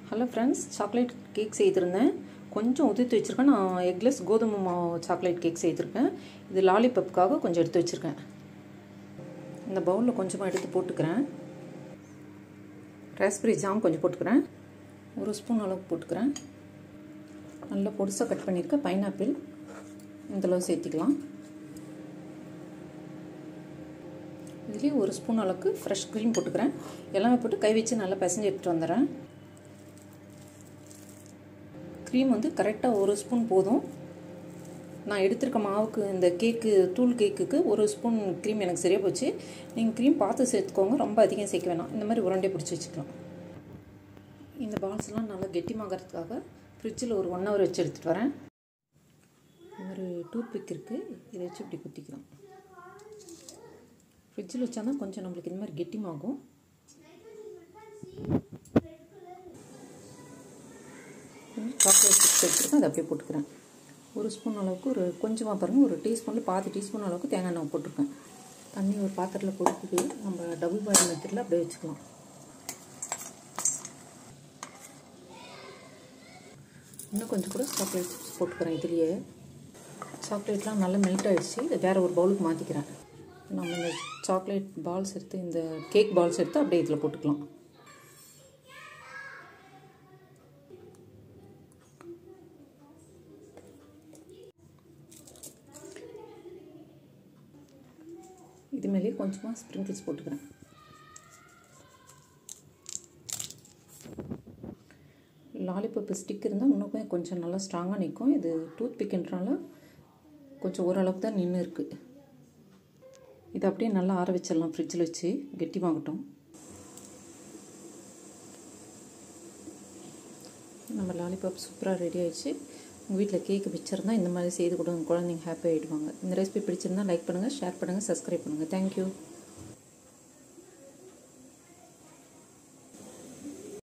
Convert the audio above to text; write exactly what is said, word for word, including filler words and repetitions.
Hello friends, chocolate cake செய்திருந்தேன். கொஞ்சம் உதிர்த்து வச்சுருக்கேன். நான் எக்லெஸ் கோதுமை மாவு சாக்லேட் கேக் செய்திருக்கேன். இது லாலிபப்புக்காக கொஞ்சம் எடுத்து வச்சுருக்கேன். இந்த பவுலில் கொஞ்சமாக எடுத்து போட்டுக்கிறேன். ராஸ்பெரி ஜாம் கொஞ்சம் போட்டுக்கிறேன். ஒரு ஸ்பூன் அளவுக்கு போட்டுக்கிறேன். நல்லா பொடிசாக கட் பண்ணியிருக்க பைனாப்பிள் இந்தளவு சேர்த்திக்கலாம். இதுலேயே ஒரு ஸ்பூன் அளவுக்கு ஃப்ரெஷ் க்ரீம் போட்டுக்கிறேன். எல்லாமே போட்டு கை வச்சு நல்லா பிசைஞ்சு எடுத்துகிட்டு வந்துடுறேன். க்ரீம் வந்து கரெக்டாக ஒரு ஸ்பூன் போதும். நான் எடுத்துருக்க மாவுக்கு இந்த கேக்கு தூள் கேக்குக்கு ஒரு ஸ்பூன் க்ரீம் எனக்கு சரியாக போச்சு. நீங்கள் க்ரீம் பார்த்து சேர்த்துக்கோங்க, ரொம்ப அதிகம் சேர்க்க வேணாம். இந்த மாதிரி உருண்டை பிடிச்சி வச்சுக்கலாம். இந்த பால்ஸ்லாம் நல்லா கெட்டிமாகறதுக்காக ஃப்ரிட்ஜில் ஒரு ஒன் ஹவர் வச்சு எடுத்துகிட்டு வரேன். இந்த மாதிரி டூத் பிக் இருக்குது, இதை வச்சு இப்படி குத்திக்கலாம். ஃப்ரிட்ஜில் வச்சா தான் கொஞ்சம் நம்மளுக்கு இந்த மாதிரி கெட்டிமாகும். சாக்லேட் சிப்ஸ் எடுத்துருக்கேன், அதை அப்படியே போட்டுக்கிறேன். ஒரு ஸ்பூன் அளவுக்கு, ஒரு கொஞ்சமாக பாருங்கள், ஒரு டீஸ்பூனில் பாதி டீஸ்பூன் அளவுக்கு தேங்காய் எண்ணெய் போட்டிருக்கேன். தண்ணி ஒரு பாத்திரத்தில் கொதிக்குது. நம்ம டபுள் பாயில் மெத்தடில் அப்படியே வச்சுக்கலாம். இன்னும் கொஞ்சம் கூட சாக்லேட் சிப்ஸ் போட்டுக்கிறேன். இதுலேயே சாக்லேட்லாம் நல்லா மெல்ட் ஆகிடுச்சு. இதை வேறு ஒரு பவுலுக்கு மாற்றிக்கிறேன். நம்ம இந்த சாக்லேட் பால்ஸ் எடுத்து, இந்த கேக் பால்ஸ் எடுத்து அப்படியே இதில் போட்டுக்கலாம். இது மேலே கொஞ்சமாக ஸ்ப்ரிங்கிள்ஸ் போட்டுக்கிறேன். லாலிபப்பு ஸ்டிக் இருந்தால் இன்னும் கொஞ்சம் நல்லா ஸ்ட்ராங்காக நிற்கும். இது டூத் பிக்குன்றனால கொஞ்சம் ஓரளவுக்கு தான் நின்று இருக்குது. இது அப்படியே நல்லா ஆற வச்சிடலாம். ஃப்ரிட்ஜில் வச்சு கெட்டிமாகட்டும். நம்ம லாலிபாப் சூப்பராக ரெடி ஆகிடுச்சு. உங்கள் வீட்டில் கேக்கு வச்சுருந்தா இந்த மாதிரி செய்து கொடுங்க, குழந்தைங்க ஹாப்பி ஆகிடுவாங்க. இந்த ரெசிபி பிடிச்சிருந்தா லைக் பண்ணுங்கள், ஷேர் பண்ணுங்கள், சப்ஸ்கிரைப் பண்ணுங்கள். தேங்க்யூ.